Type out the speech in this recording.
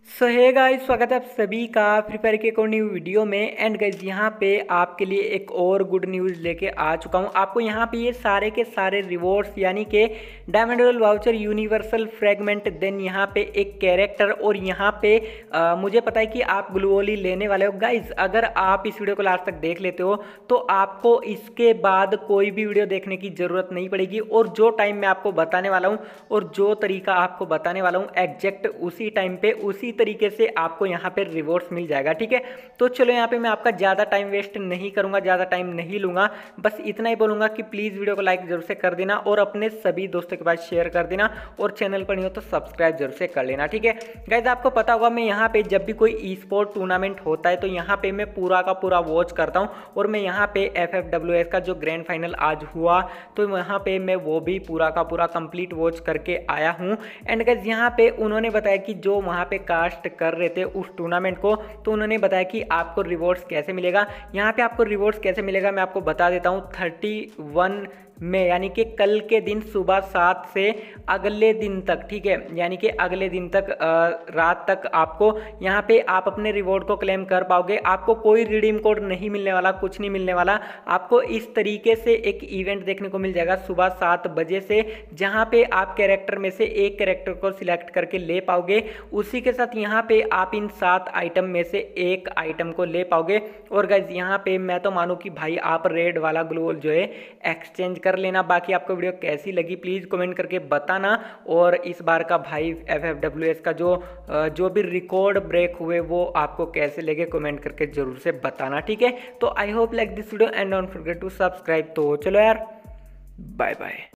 सो hey guys, स्वागत है आप सभी का फ्री फायर के एक और न्यू वीडियो में। एंड गाइस यहाँ पे आपके लिए एक और गुड न्यूज़ लेके आ चुका हूँ। आपको यहाँ पे ये सारे के सारे रिवॉर्ड्स यानी कि diamond royal voucher, universal fragment, then यहाँ पे एक कैरेक्टर और यहाँ पे मुझे पता है कि आप ग्लूवॉली लेने वाले हो। गाइज अगर आप इस वीडियो को लास्ट तक देख लेते हो तो आपको इसके बाद कोई भी वीडियो देखने की ज़रूरत नहीं पड़ेगी। और जो टाइम मैं आपको बताने वाला हूँ और जो तरीका आपको बताने वाला हूँ एग्जैक्ट उसी टाइम पे उसी तरीके से आपको यहाँ पे रिवॉर्ड्स मिल जाएगा। ठीक है, तो चलो यहाँ पे मैं आपका ज़्यादा टाइम वेस्ट नहीं करूँगा, ज़्यादा टाइम नहीं लूँगा। बस इतना ही बोलूँगा कि प्लीज़ वीडियो को लाइक जरूर से कर देना और अपने सभी दोस्तों के पास शेयर कर देना और चैनल पर नहीं हो तो सब्सक्राइब जरूर से कर लेना। ठीक है गाइस, आपको पता होगा मैं यहाँ पे जब भी कोई ई स्पोर्ट टूर्नामेंट होता है तो यहाँ पे मैं पूरा का पूरा वॉच करता हूँ। और मैं यहाँ पे FFWS का जो ग्रैंड फाइनल आज हुआ तो यहाँ पे मैं वो भी पूरा का पूरा कंप्लीट वॉच करके आया हूँ। एंड गाइस यहाँ पे उन्होंने बताया कि जो वहाँ पे कास्ट कर रहे थे उस टूर्नामेंट को, तो उन्होंने बताया कि आपको रिवॉर्ड्स कैसे मिलेगा। यहाँ पे आपको रिवॉर्ड्स कैसे मिलेगा मैं आपको बता देता हूँ। 31 में यानी कि कल के दिन सुबह 7 से अगले दिन तक, ठीक है, यानी कि अगले दिन तक रात तक आपको यहाँ पे आप अपने रिवॉर्ड को क्लेम कर पाओगे। आपको कोई रिडीम कोड नहीं मिलने वाला, कुछ नहीं मिलने वाला। आपको इस तरीके से एक इवेंट देखने को मिल जाएगा सुबह 7 बजे से, जहाँ पे आप कैरेक्टर में से एक कैरेक्टर को सिलेक्ट करके ले पाओगे। उसी के साथ यहाँ पे आप इन 7 आइटम में से एक आइटम को ले पाओगे। और गाइज यहाँ पे मैं तो मानूँ कि भाई आप रेड वाला ग्लोवल जो है एक्सचेंज कर लेना। बाकी आपको वीडियो कैसी लगी प्लीज़ कमेंट करके बताना। और इस बार का भाई FFWS का जो भी रिकॉर्ड ब्रेक हुए वो आपको कैसे लगे कमेंट करके जरूर से बताना। ठीक है, तो I hope like this video and don't forget to subscribe. तो चलो यार, बाय बाय।